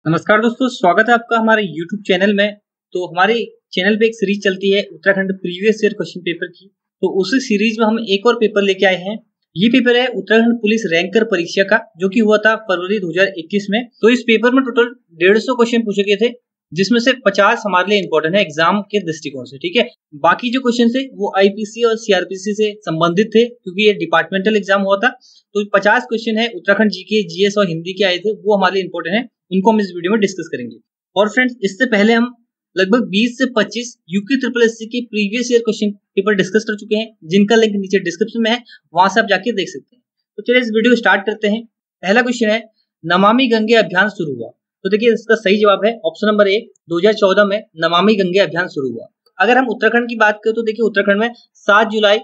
नमस्कार दोस्तों, स्वागत है आपका हमारे YouTube चैनल में। तो हमारे चैनल पे एक सीरीज चलती है Uttarakhand previous year question paper की। तो उसी सीरीज में हम एक और पेपर लेके आए हैं। ये पेपर है उत्तराखंड पुलिस रैंकर परीक्षा का, जो कि हुआ था फरवरी 2021 में। तो इस पेपर में टोटल 150 क्वेश्चन पूछे गए थे, जिसमें से 50 हमारे लिए इंपॉर्टेंट है एग्जाम के दृष्टिकोण से। ठीक है, बाकी जो क्वेश्चन थे वो आईपीसी और सीआरपीसी से संबंधित थे, क्योंकि ये डिपार्टमेंटल एग्जाम हुआ था। तो 50 क्वेश्चन है उत्तराखंड जीके, जीएस और हिंदी के आए थे, वो हमारे लिए इंपॉर्टेंट है। उनको हम इस वीडियो में डिस्कस करेंगे। और फ्रेंड्स, इससे पहले हम लगभग 20 से 25 यूके ट्रिपल एससी के previous year question paper discuss कर चुके हैं, जिनका लिंक नीचे डिस्क्रिप्शन में है, वहां से आप जाके देख सकते हैं। तो चलिए इस वीडियो को स्टार्ट करते हैं। पहला क्वेश्चन है, नमामि गंगे अभियान शुरू हुआ। तो देखिए इसका सही जवाब है ऑप्शन नंबर ए, 2014 में नमामि गंगे अभियान शुरू हुआ। अगर हम उत्तराखंड की बात करें तो देखिए उत्तराखंड में 7 जुलाई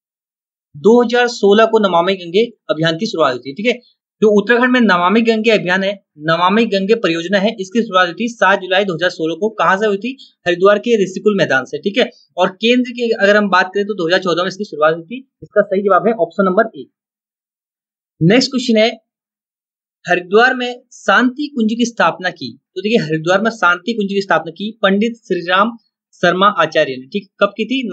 2016 को नमामि गंगे अभियान की शुरुआत हुई थी। ठीक है, जो उत्तराखंड में नमामि गंगे अभियान है, नमामि गंगे परियोजना है, इसकी शुरुआत हुई थी 7 जुलाई 2016 को। कहां से हुई थी? हरिद्वार के ऋषिकुल मैदान से। ठीक है, और केंद्र की अगर हम बात करें तो 2014 में इसकी शुरुआत हुई थी। इसका सही जवाब है option number A. Next question है, हरिद्वार में शांति कुंज की स्थापना की। तो देखिए हरिद्वार में शांति कुंज की स्थापना की पंडित श्रीराम शर्मा आचार्य ने। ठीक, कब की थी?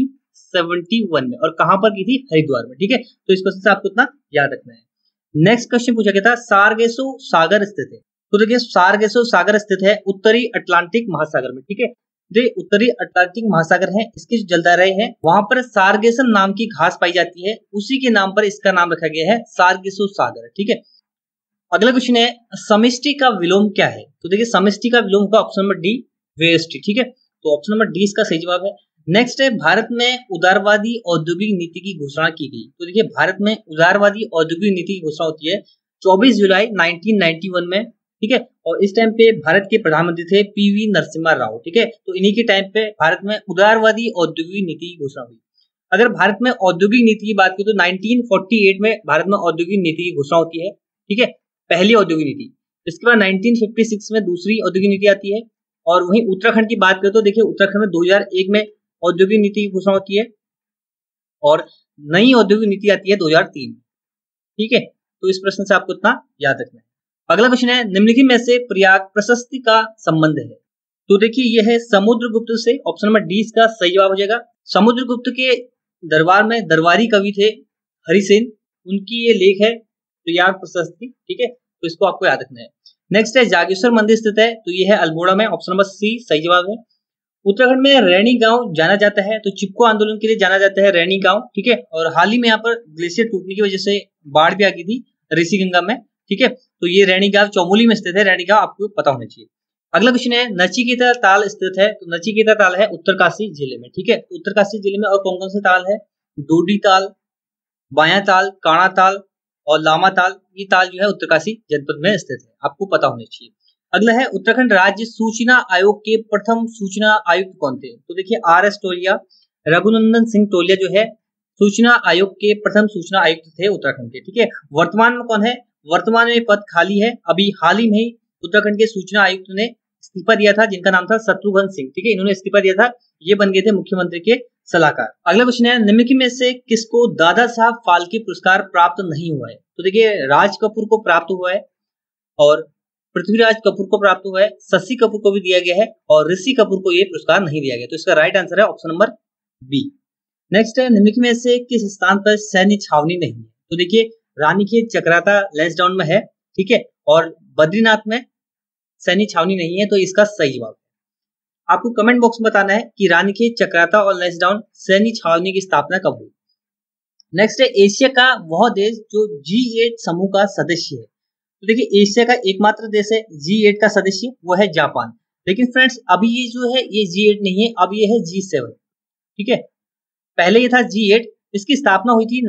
1971 में। और कहां पर की थी? हरिद्वार में। ठीक है, तो इस क्वेश्चन से आपको इतना याद रखना है। नेक्स्ट क्वेश्चन पूछा गया था, सारगेसो सागर स्थित है। तो देखिए सारगेसो सागर स्थित है उत्तरी अटलांटिक महासागर में। ठीक है, जो उत्तरी अटलांटिक महासागर है, इसकी जो जलधाराएं हैं, वहां पर सारगेसन नाम की घास पाई जाती है, उसी के नाम पर इसका नाम रखा गया है सारगेसो सागर। ठीक है, अगला क्वेश्चन है, समष्टि का विलोम क्या है? तो देखिए समष्टि का विलोम होगा ऑप्शन नंबर डी, व्यष्टि। ठीक है, तो ऑप्शन नंबर डी इसका सही जवाब है। नेक्स्ट है, भारत में उदारवादी औद्योगिक नीति की घोषणा की गई। तो देखिए भारत में उदारवादी औद्योगिक नीति की घोषणा होती है 24 जुलाई 1991 में। ठीक है, और इस टाइम पे भारत के प्रधानमंत्री थे पीवी नरसिम्हा राव। ठीक है, तो इन्हीं के टाइम पे भारत में उदारवादी औद्योगिक नीति की घोषणा हुई। अगर भारत में औद्योगिक नीति की बात करें तो 1948 में भारत में औद्योगिक नीति की घोषणा होती है। ठीक है, पहली औद्योगिक नीति। इसके बाद 1956 में दूसरी औद्योगिक नीति आती है। और वहीं उत्तराखंड की बात करें तो देखिए उत्तराखंड में 2001 में औद्योगिक नीति की घोषणा होती है, और नई औद्योगिक नीति आती है 2003। ठीक है, तो इस प्रश्न से आपको इतना याद रखना है। अगला क्वेश्चन है, निम्नलिखित में से प्रयाग प्रशस्ति का संबंध है। तो देखिए यह है समुद्रगुप्त से। ऑप्शन नंबर डी इसका सही जवाब हो जाएगा। समुद्रगुप्त के दरबार में दरबारी कवि थे हरिसेन, उनकी ये लेख है प्रयाग प्रशस्ति। ठीक है, तो इसको आपको याद रखना है। नेक्स्ट है, जागेश्वर मंदिर स्थित है। तो ये है अल्मोड़ा में। ऑप्शन नंबर सी सही जवाब है। उत्तराखंड में रैनी गांव जाना जाता है, तो चिपको आंदोलन के लिए जाना जाता है रैनी गांव। ठीक है, और हाल ही में यहाँ पर ग्लेशियर टूटने की वजह से बाढ़ भी आ गई थी ऋषिगंगा में। ठीक है, तो ये रैनी गांव चौमोली में स्थित है। रैनी गांव आपको पता होना चाहिए। अगला क्वेश्चन है, नचिकेता ताल स्थित है। तो नचिकेता ताल है उत्तरकाशी जिले में। ठीक है, उत्तरकाशी जिले में और कौन कौन से ताल है? डोडी ताल, बाया ताल, काणा ताल और लामा ताल। ये ताल जो है उत्तरकाशी जनपद में स्थित है, आपको पता होना चाहिए। अगला है, उत्तराखंड राज्य सूचना आयोग के प्रथम सूचना आयुक्त कौन थे? तो देखिए आर एस टोलिया, रघुनंदन सिंह टोलिया जो है सूचना आयोग के प्रथम सूचना आयुक्त थे उत्तराखंड के। ठीक है, वर्तमान में कौन है? वर्तमान में पद खाली है। अभी हाल ही में ही उत्तराखंड के सूचना आयुक्त ने इस्तीफा दिया था, जिनका नाम था शत्रुघ्न सिंह। ठीक है, इन्होंने इस्तीफा दिया था, ये बन गए थे मुख्यमंत्री के सलाहकार। अगला क्वेश्चन है, निम्नलिखित में से किसको दादा साहब फाल्के पुरस्कार प्राप्त नहीं हुआ है? तो देखिए राज कपूर को प्राप्त हुआ है, और पृथ्वीराज कपूर को प्राप्त हुआ है, शशि कपूर को भी दिया गया है, और ऋषि कपूर को यह पुरस्कार नहीं दिया गया। तो इसका राइट आंसर है ऑप्शन नंबर बी। नेक्स्ट है, निम्नलिखित में से किस स्थान पर सैन्य छावनी नहीं है? तो देखिए रानीखेत चक्राता लैंसडाउन में है। ठीक है, और बद्रीनाथ में सैन्य छावनी नहीं है, तो इसका सही जवाब। आपको कमेंट बॉक्स में बताना है कि रानीखेत चक्राता और लैंसडाउन सैन्य छावनी की स्थापना कब हुई। नेक्स्ट है, एशिया का वह देश जो G8 समूह का सदस्य है। तो देखिए एशिया का एकमात्र देश है G8 का सदस्य, वो है जापान। लेकिन फ्रेंड्स अभी ये जो है ये G8 नहीं है, अब ये है G7। ठीक है, पहले ये था G8, इसकी स्थापना हुई थी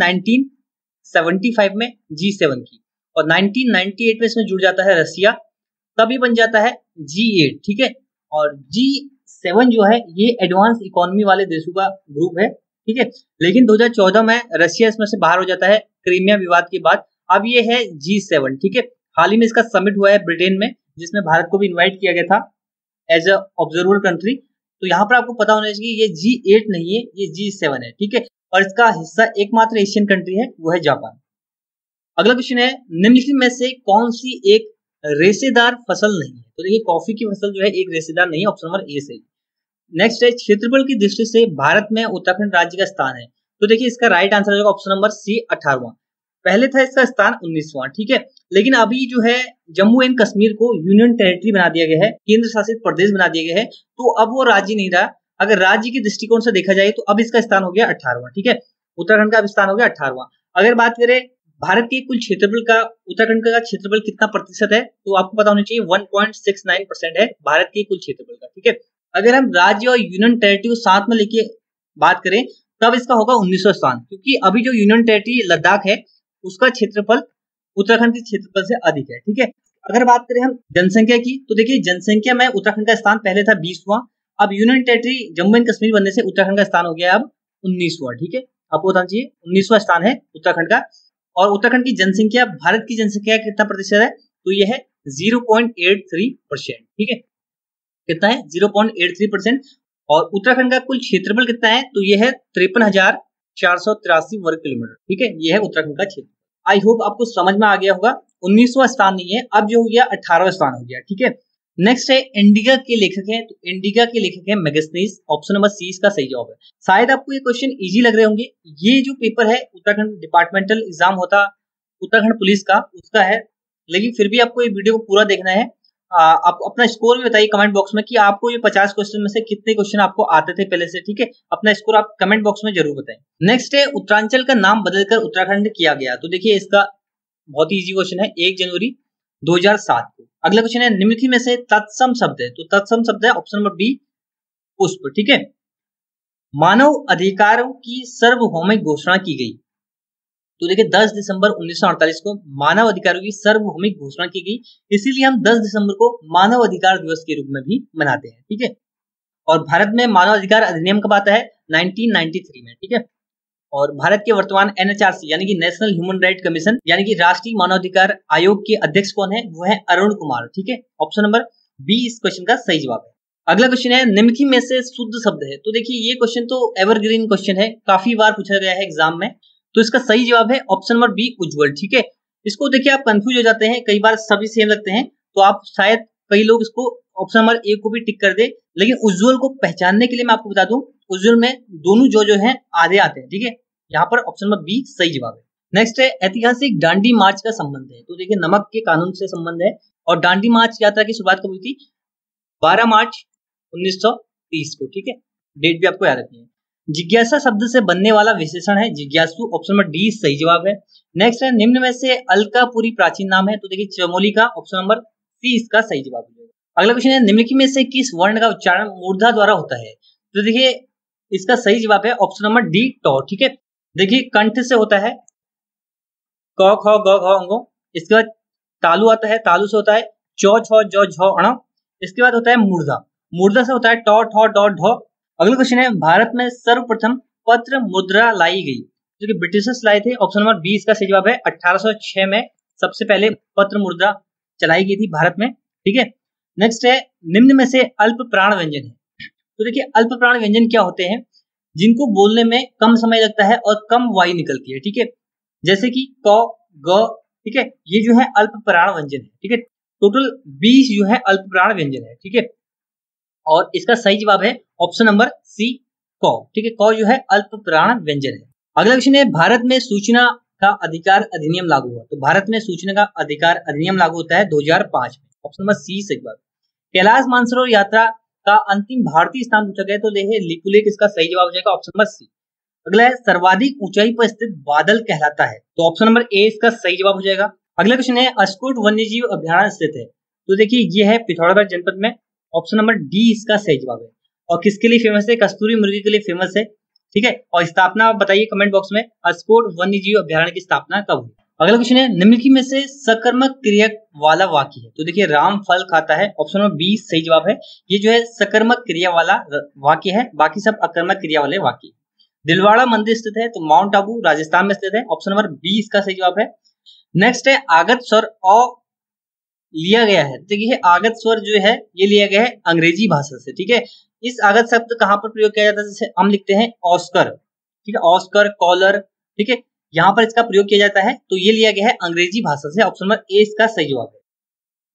1975 में G7 की, और 1998 में इसमें जुड़ जाता है रसिया, तभी बन जाता है G8। ठीक है, और G7 जो है ये एडवांस इकोनॉमी वाले देशों का ग्रुप है। ठीक है, लेकिन 2014 में रशिया इसमें से बाहर हो जाता है क्रीमिया विवाद के बाद। अब ये है G7। ठीक है, हाल ही में इसका समिट हुआ है ब्रिटेन में, जिसमें भारत को भी इनवाइट किया गया था एज अ ऑब्जर्वर कंट्री। तो यहाँ पर आपको पता होना चाहिए ये G8 नहीं है, ये G7 है। ठीक है, और इसका हिस्सा एकमात्र एशियन कंट्री है, वो है जापान। अगला क्वेश्चन है, निम्नलिखित में से कौन सी एक रेशेदार फसल नहीं है। तो देखिए कॉफी की फसल जो है एक रेशेदार नहीं है, ऑप्शन नंबर ए सही। नेक्स्ट है क्षेत्रफल की दृष्टि से भारत में उत्तराखंड राज्य का स्थान है। तो देखिए इसका राइट आंसर होगा ऑप्शन नंबर सी 18वां। पहले था इसका स्थान 19वां, ठीक है। लेकिन अभी जो है जम्मू एंड कश्मीर को यूनियन टेरिटरी बना दिया गया है, केंद्र शासित प्रदेश बना दिया गया है, तो अब वो राज्य नहीं रहा। अगर राज्य के दृष्टिकोण से देखा जाए तो अब इसका स्थान हो गया 18वां, ठीक है। उत्तराखंड का अब स्थान हो गया 18वां। अगर बात करें भारत के कुल क्षेत्रफल का, उत्तराखंड का क्षेत्रफल कितना प्रतिशत है, तो आपको पता होना चाहिए 1.69% है भारत के कुल क्षेत्रफल का, ठीक है। अगर हम राज्य और यूनियन टेरिटरी को साथ में लेके बात करें तब इसका होगा 19वां स्थान, क्योंकि अभी जो यूनियन टेरिटरी लद्दाख है उसका क्षेत्रफल उत्तराखंड के क्षेत्रफल से अधिक है, ठीक है। अगर बात करें हम जनसंख्या की, तो देखिए जनसंख्या में उत्तराखंड का स्थान पहले था 20वां, अब union territory Jammu and Kashmir बनने से उत्तराखंड का स्थान हो गया अब 19वां, ठीक है। आपको बताना चाहिए 19वां स्थान है उत्तराखंड का। और उत्तराखंड की जनसंख्या भारत की जनसंख्या कितना प्रतिशत है, तो यह है 0.83%, ठीक है। कितना है 0.83%। और उत्तराखंड का कुल क्षेत्रफल कितना है, तो यह है 53,483 वर्ग किलोमीटर, ठीक है। यह है उत्तराखंड का क्षेत्र। आई होप आपको समझ में आ गया होगा। 19वां स्थान नहीं है, अब जो हो गया 18वां स्थान हो गया, ठीक है। नेक्स्ट है इंडिका के लेखक हैं, तो इंडिका के लेखक हैं मेगास्थनीज, ऑप्शन नंबर सी इसका सही जवाब है। शायद आपको ये क्वेश्चन इजी लग रहे होंगे। ये जो पेपर है उत्तराखंड डिपार्टमेंटल एग्जाम होता उत्तराखंड पुलिस का, उसका है, लेकिन फिर भी आपको ये वीडियो को पूरा देखना है। आप अपना स्कोर भी बताइए कमेंट बॉक्स में कि आपको ये 50 क्वेश्चन में से कितने क्वेश्चन आपको आते थे पहले से, ठीक है। अपना स्कोर आप कमेंट बॉक्स में जरूर बताएं। नेक्स्ट है उत्तरांचल का नाम बदलकर उत्तराखंड किया गया, तो देखिए इसका बहुत ही इजी क्वेश्चन है, 1 जनवरी 2007 को। अगला क्वेश्चन है निम्नलिखित में से तत्सम शब्द है, तो तत्सम शब्द है ऑप्शन नंबर बी पुष्प, ठीक है। मानव अधिकारों की सार्वभौमिक घोषणा की गई, तो देखिए 10 दिसंबर 1948 को मानव अधिकारों की सार्वभौमिक घोषणा की गई, इसीलिए हम 10 दिसंबर को मानव अधिकार दिवस के रूप में भी मनाते हैं, ठीक है। और भारत में मानव अधिकार अधिनियम कब आता है, 1993 में, ठीक है। और भारत के वर्तमान एनएचआरसी यानी कि नेशनल ह्यूमन राइट कमीशन यानी कि राष्ट्रीय मानवाधिकार आयोग के अध्यक्ष कौन है, वो है अरुण कुमार, ठीक है। ऑप्शन नंबर बी इस क्वेश्चन का सही जवाब है। अगला क्वेश्चन है निम्नलिखित में से शुद्ध शब्द है, तो देखिए ये क्वेश्चन तो एवरग्रीन क्वेश्चन है, काफी बार पूछा गया है एग्जाम में, तो इसका सही जवाब है ऑप्शन नंबर बी उज्जवल, ठीक है। इसको देखिए आप कंफ्यूज हो जाते हैं, कई बार सभी सेम लगते हैं, तो आप शायद कई लोग इसको ऑप्शन नंबर ए को भी टिक कर दे, लेकिन उज्जवल को पहचानने के लिए मैं आपको बता दूं उज्जवल में दोनों जो है आधे आते हैं, ठीक है। यहाँ पर ऑप्शन नंबर बी सही जवाब है। नेक्स्ट है ऐतिहासिक दांडी मार्च का संबंध है, तो देखिए नमक के कानून से संबंध है। और दांडी मार्च यात्रा की शुरुआत कब हुई थी, 12 मार्च 1930 को, ठीक है। डेट भी आपको याद रखनी है। जिज्ञासा शब्द से बनने वाला विशेषण है जिज्ञासु, ऑप्शन नंबर डी सही जवाब है। नेक्स्ट है निम्न में से अलकापुरी प्राचीन नाम है, तो देखिए चमोली का, ऑप्शन नंबर सी इसका सही जवाब है। अगला क्वेश्चन है निम्नलिखित में से किस वर्ण का उच्चारण मूर्धा द्वारा होता है, तो देखिए इसका सही जवाब है ऑप्शन नंबर डी टॉ, ठीक है। देखिए कंठ से होता है क ख ग घ अंगो, इसके बाद तालु आता है, तालु से होता है चौ छ ज झ अण, इसके बाद होता है मूर्धा, मूर्धा से होता है ट ठ ड ढ। अगला क्वेश्चन है भारत में सर्वप्रथम पत्र मुद्रा लाई गई, जो कि ब्रिटिशर्स लाए थे, ऑप्शन नंबर बी इसका सही जवाब है। 1806 में सबसे पहले पत्र मुद्रा चलाई गई थी भारत में, ठीक है। नेक्स्ट है निम्न में से अल्प प्राण व्यंजन है, तो देखिए अल्प प्राण व्यंजन क्या होते हैं, जिनको बोलने में कम समय लगता है और कम वायु निकलती है, ठीक है। जैसे कि क ग, ठीक है, ये जो है अल्प प्राण व्यंजन है, ठीक है। टोटल 20 जो है अल्प प्राण व्यंजन है, ठीक है। और इसका सही जवाब है ऑप्शन नंबर सी क, ठीक है। क जो है अल्प प्राण व्यंजन है। अगला क्वेश्चन है भारत में सूचना का अधिकार अधिनियम लागू हुआ, तो भारत में सूचना का अधिकार अधिनियम लागू होता है 2005 में, ऑप्शन नंबर सी सही जवाब। कैलाश मानसरोवर यात्रा का अंतिम भारतीय स्थान पूछा गया, तो देखिए लिपुलेख इसका सही जवाब हो जाएगा, ऑप्शन नंबर सी। अगला है सर्वाधिक ऊंचाई पर स्थित बादल कहलाता है, तो ऑप्शन नंबर ए इसका सही जवाब हो जाएगा। अगला क्वेश्चन है अस्कोट वन्यजीव अभ्यारण्य स्थित है, तो देखिए ये है पिथौरागढ़ जनपद में, ऑप्शन नंबर डी इसका सही जवाब है। और किसके लिए फेमस है, कस्तूरी मुर्गी के लिए फेमस है, ठीक है। और स्थापना बताइए कमेंट बॉक्स में, अस्कोट वन्यजीव अभ्यारण्य की स्थापना कब हुई। अगला क्वेश्चन है निम्नलिखित में से सकर्मक क्रिया वाला वाक्य है, तो देखिए राम फल खाता है, ऑप्शन नंबर बी सही जवाब है। ये जो है सकर्मक क्रिया वाला वाक्य है, बाकी सब अकर्मक क्रिया वाले वाक्य। दिलवाड़ा मंदिर स्थित है, तो माउंट आबू राजस्थान में स्थित है, ऑप्शन नंबर बी इसका सही जवाब है। नेक्स्ट है आगत स्वर अ लिया गया है, देखिए आगत स्वर जो है ये लिया गया है अंग्रेजी भाषा से, ठीक है। इस आगत शब्द कहां पर प्रयोग किया जाता है, जैसे हम लिखते हैं ऑस्कर, ठीक है, ऑस्कर कॉलर, ठीक है, यहाँ पर इसका प्रयोग किया जाता है, तो ये लिया गया है अंग्रेजी भाषा से, ऑप्शन नंबर ए इसका सही जवाब है।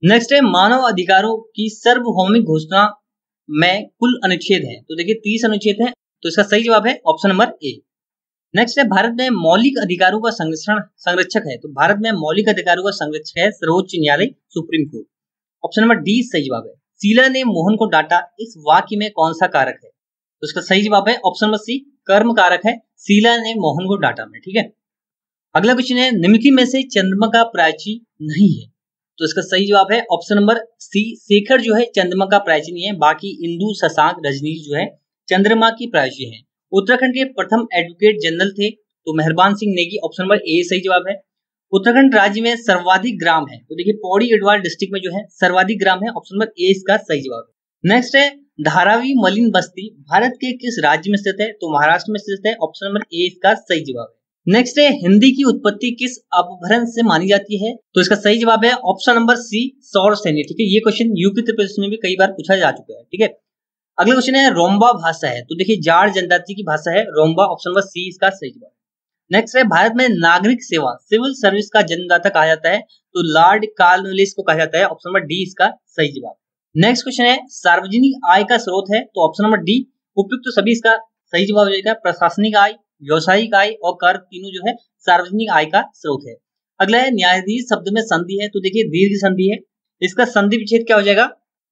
नेक्स्ट है मानव अधिकारों की सार्वभौमिक घोषणा में कुल अनुच्छेद है, तो देखिए 30 अनुच्छेद है, तो इसका सही जवाब है ऑप्शन नंबर ए। नेक्स्ट है भारत में मौलिक अधिकारों का संरक्षक है, तो भारत में मौलिक अधिकारों का संरक्षक है सर्वोच्च न्यायालय supreme court. Option number D सही जवाब है। शीला ने मोहन को डांटा, इस वाक्य में कौन सा कारक है, तो इसका सही जवाब है ऑप्शन नंबर सी कर्म कारक है, शीला ने मोहन को डांटा में। ठीक है, अगला क्वेश्चन है निम्नलिखित में से चंद्रमा का प्राची नहीं है, तो इसका सही जवाब है ऑप्शन नंबर सी शेखर जो है चंद्रमा का प्राची नहीं है, बाकी इंदु शशांक रजनीश जो है चंद्रमा की प्राची है। उत्तराखंड के प्रथम एडवोकेट जनरल थे तो Meharban Singh Negi, option number A सही जवाब है। उत्तराखंड राज्य में सर्वाधिक ग्राम है, तो देखिए पौड़ी गढ़वाल डिस्ट्रिक्ट में जो है सर्वाधिक ग्राम है, ऑप्शन नंबर ए इसका सही जवाब है। नेक्स्ट है धारावी मलिन बस्ती भारत के किस राज्य में स्थित है, तो महाराष्ट्र में स्थित है, ऑप्शन नंबर ए इसका सही जवाब है। नेक्स्ट है हिंदी की उत्पत्ति किस अपभ्रंश से मानी जाती है, तो इसका सही जवाब है ऑप्शन नंबर सी सौर सैनी। ठीक है, ये क्वेश्चन यूपी उत्तर प्रदेश में भी कई बार पूछा जा चुका है। ठीक है, अगला क्वेश्चन है रोम्बा भाषा है, तो देखिए जाड़ जनजाति की भाषा है रोम्बा, ऑप्शन नंबर सी इसका सही जवाब है। नेक्स्ट है भारत में नागरिक सेवा सिविल सर्विस का जन्मदाता कहा जाता है, तो लॉर्ड कॉर्नवालिस को कहा जाता है, ऑप्शन नंबर डी इसका सही जवाब। नेक्स्ट क्वेश्चन है सार्वजनिक आय का स्रोत है, तो ऑप्शन नंबर डी उपयुक्त तो सभी इसका सही जवाब हो जाएगा। प्रशासनिक आय, व्यवसायिक आय और कर तीनों जो है सार्वजनिक आय का स्रोत है। अगला है न्यायाधीश शब्द में संधि है, तो देखिए दीर्घ संधि है, इसका संधि विच्छेद क्या हो जाएगा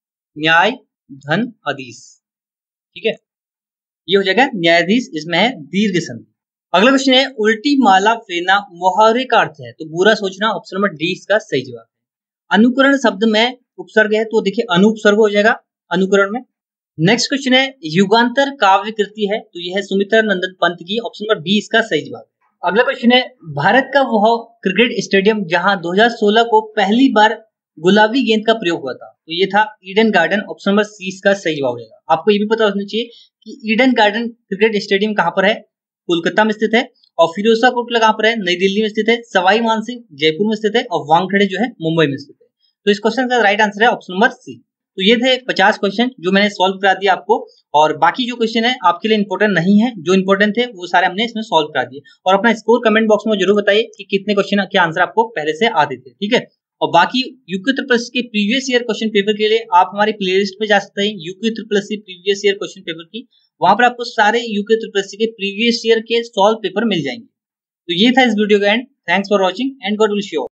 न्याय धन अधीश। ठीक है, ये हो जाएगा न्यायाधीश, इसमें है दीर्घ संधि। अगला क्वेश्चन है उल्टी माला फेरना मुहावरे का अर्थ है, तो बुरा सोचना, ऑप्शन नंबर डी इसका सही जवाब है। अनुकरण शब्द में उपसर्ग है, तो देखिए अनुपसर्ग हो जाएगा अनुकरण में। नेक्स्ट क्वेश्चन है युगांतर काव्य कृति है, तो यह है सुमित्रा नंदन पंत की, ऑप्शन नंबर बी इसका सही जवाब है। अगला क्वेश्चन है भारत का वह क्रिकेट स्टेडियम जहां 2016 को पहली बार गुलाबी गेंद का प्रयोग हुआ था, तो ये था Eden Garden, option number C इसका सही जवाब होगा। आपको ये भी पता होना चाहिए कि ईडन गार्डन क्रिकेट स्टेडियम कहां पर है, कोलकाता में स्थित है, और फिरोजशाह कोटला कहां पर है, नई दिल्ली में स्थित है, सवाई मानसिंह जयपुर में स्थित है, और वानखेड़े जो है मुंबई में स्थित है। तो इस क्वेश्चन का राइट आंसर है ऑप्शन नंबर सी। तो ये थे 50 क्वेश्चन जो मैंने सॉल्व करा दिया आपको, और बाकी जो क्वेश्चन है आपके लिए इंपॉर्टेंट नहीं है, जो इंपॉर्टेंट थे वो सारे हमने इसमें सॉल्व करा दिए। और अपना स्कोर कमेंट बॉक्स में जरूर बताइए कि कितने क्वेश्चन के आंसर आपको पहले से आते थे। ठीक है, और बाकी यूपी उत्तर प्रदेश के प्रीवियस ईयर क्वेश्चन पेपर के लिए आप हमारी प्लेलिस्ट पे जा सकते हैं, UP Uttar Pradesh previous year question paper की, वहां पर आपको सारे यूपी उत्तर प्रदेश के प्रीवियस ईयर के सॉल्व पेपर मिल जाएंगे। तो ये था इस वीडियो का end. Thanks for watching and God will show.